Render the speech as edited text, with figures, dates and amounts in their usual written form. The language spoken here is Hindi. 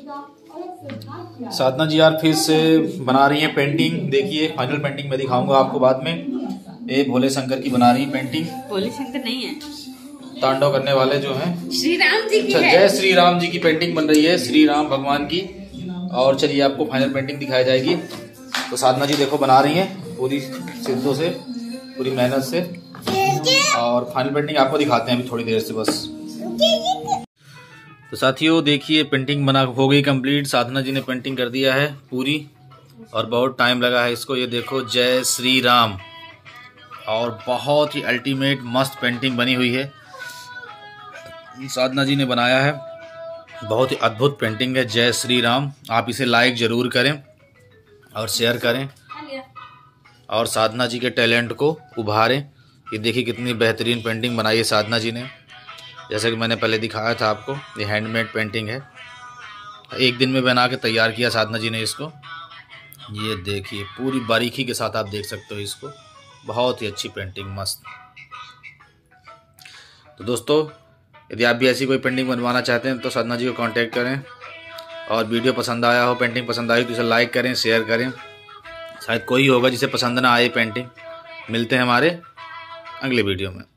साधना जी यार फिर से बना रही हैं पेंटिंग। देखिए फाइनल पेंटिंग मैं दिखाऊंगा आपको बाद में। ये भोले शंकर की बना रही पेंटिंग। भोले शंकर नहीं है, तांडव करने वाले जो हैं श्री राम जी की है। जय श्री राम जी की पेंटिंग बन रही है, श्री राम भगवान की। और चलिए आपको फाइनल पेंटिंग दिखाई जाएगी। तो साधना जी देखो बना रही हैं पूरी शिद्दत से, पूरी मेहनत से। और फाइनल पेंटिंग आपको दिखाते हैं अभी थोड़ी देर से बस। तो साथियों देखिए पेंटिंग बना हो गई कंप्लीट। साधना जी ने पेंटिंग कर दिया है पूरी और बहुत टाइम लगा है इसको। ये देखो जय श्री राम, और बहुत ही अल्टीमेट मस्त पेंटिंग बनी हुई है। साधना जी ने बनाया है, बहुत ही अद्भुत पेंटिंग है। जय श्री राम। आप इसे लाइक जरूर करें और शेयर करें और साधना जी के टैलेंट को उभारें। ये देखिए कितनी बेहतरीन पेंटिंग बनाई है साधना जी ने। जैसा कि मैंने पहले दिखाया था आपको, ये हैंडमेड पेंटिंग है। एक दिन में बना के तैयार किया साधना जी ने इसको। ये देखिए पूरी बारीकी के साथ आप देख सकते हो इसको। बहुत ही अच्छी पेंटिंग, मस्त। तो दोस्तों यदि आप भी ऐसी कोई पेंटिंग बनवाना चाहते हैं तो साधना जी को कांटेक्ट करें। और वीडियो पसंद आया हो, पेंटिंग पसंद आई तो इसे लाइक करें, शेयर करें। शायद कोई होगा जिसे पसंद ना आए पेंटिंग। मिलते हैं हमारे अगले वीडियो में।